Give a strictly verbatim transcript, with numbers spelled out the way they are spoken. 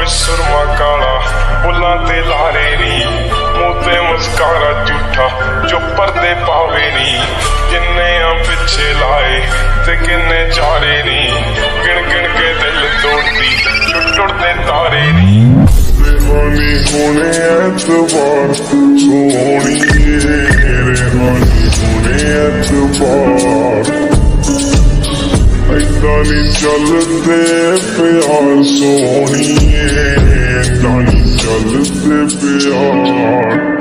सुरमा काला बुल्लां ते लारे नी, मूंह ते मस्कारा झूठा जो पर्दे पावे नी। किन्ने आ पिछे लाए ते किन्ने चारे नी, गिन गिन के दिल तोड़ती टुट टुटदे तारे नी। रेहानी होने एतबार सोहणिए, रेहानी होने एतबार ऐदा नी चलदे प्यार सोहणिए, ऐदा नी चलदे प्यार।